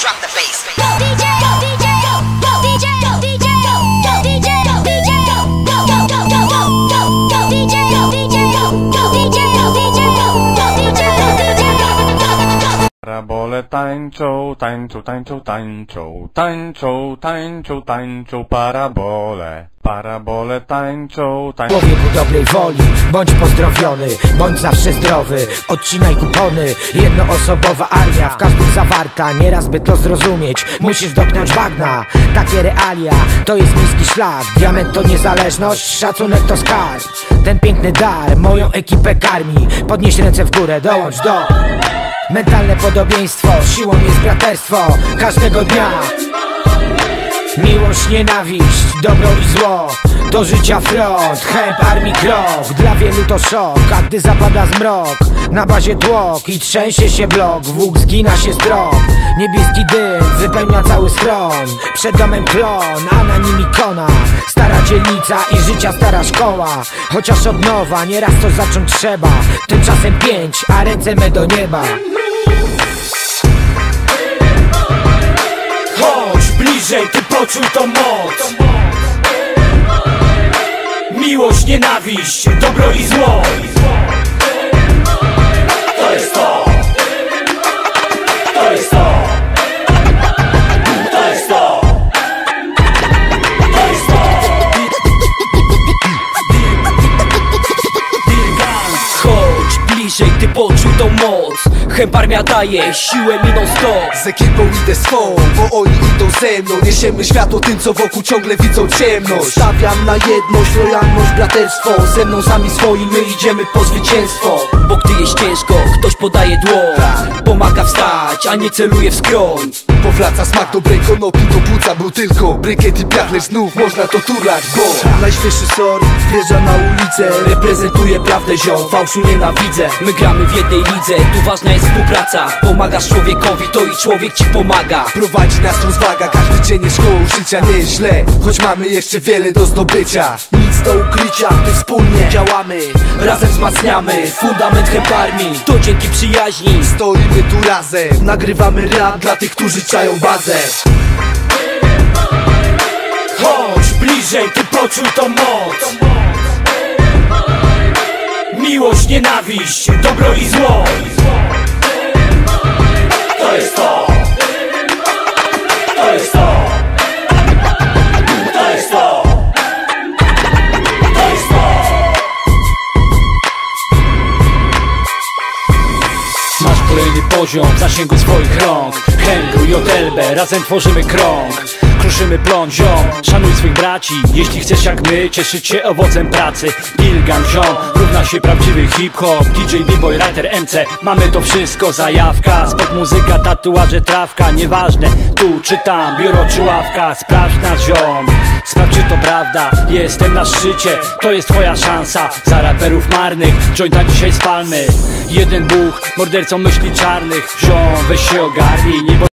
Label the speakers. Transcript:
Speaker 1: drop the bass.
Speaker 2: Go DJ, go DJ, go DJ, go DJ, go DJ, go DJ, go DJ, go DJ, go DJ, go DJ, go DJ, go DJ.
Speaker 3: Parabole tańczą, tańczą, tańczą, tańczą, tańczą, tańczą, tańczą, parabole. Parabole tańczą, tańczą.
Speaker 4: Człowieku dobrej woli, bądź pozdrowiony, bądź zawsze zdrowy. Odcinaj kupony, jednoosobowa armia w każdym zawarta. Nieraz by to zrozumieć, musisz dotknąć bagna. Takie realia, to jest niski szlak. Diament to niezależność, szacunek to skarb. Ten piękny dar moją ekipę karmi. Podnieś ręce w górę, dołącz do. Mentalne podobieństwo, siłą jest braterstwo każdego dnia. Miłość, nienawiść, dobro i zło, do życia front, chęb armii krok. Dla wielu to szok, a gdy zapada zmrok, na bazie tłok i trzęsie się blok, włók zgina się strop. Niebieski dym wypełnia cały schron, przed domem klon, a na nim ikona. Stara dzielnica i życia stara szkoła, chociaż od nowa, nieraz coś zacząć trzeba. Tymczasem 5, a ręce me do nieba. Chodź bliżej, ty poczuj tą moc. Miłość, nienawiść, dobro i zło. To jest to. To jest to. To jest to. To jest to. Chodź bliżej, ty poczuj tą moc. Chęb armia daje siłę miną stop.
Speaker 5: Z ekipą idę swą, bo oni idą ze mną. Niesiemy światło tym, co wokół ciągle widzą ciemność. Stawiam na jedność, lojalność, braterstwo. Ze mną sami swoim, my idziemy po zwycięstwo.
Speaker 6: Bo gdy jest ciężko, ktoś podaje dłoń, pomaga wstać, a nie celuje w skroń.
Speaker 5: Powraca smak dobrej konopi do płuca. Był tylko brykiet i piach, lecz znów można to turlać, bo najświeższy sort wjeżdża na ulicę.
Speaker 6: Reprezentuje prawdę ziom, fałszu nienawidzę. My gramy w jednej lidze, tu ważna jest współpraca. Pomagasz człowiekowi, to i człowiek ci pomaga.
Speaker 5: Prowadzi nas rozwaga, każdy dzień jest szkołą życia. Nie jest źle, choć mamy jeszcze wiele do zdobycia. Nic do ukrycia, gdy wspólnie działamy,
Speaker 6: Razem wzmacniamy fundament chęb armii. To dzięki przyjaźni
Speaker 5: stoimy tu razem. Nagrywamy rap dla tych, którzy czają bazę.
Speaker 4: Chodź bliżej, ty poczuj tą moc. Miłość, nienawiść, dobro i zło. To jest to. To jest to. To jest to. To jest to.
Speaker 6: Masz kolejny poziom w zasięgu swoich rąk. Henry i Odelbę, razem tworzymy krąg. Kruszymy plon, ziom, szanuj swych braci. Jeśli chcesz jak my, cieszyć się owocem pracy. Pilgam, ziom, równa się prawdziwy hip-hop. DJ, b-boy, writer, MC, mamy to wszystko, zajawka. Sport, muzyka, tatuaże, trawka, nieważne, tu czy tam, biuro czy ławka. Sprawdź nas, ziom, sprawdź czy to prawda. Jestem na szczycie, to jest twoja szansa. Za raperów marnych, jointa dzisiaj spalmy. Jeden Bóg, mordercą myśli czarnych. Ziom, weź się ogarnij, nie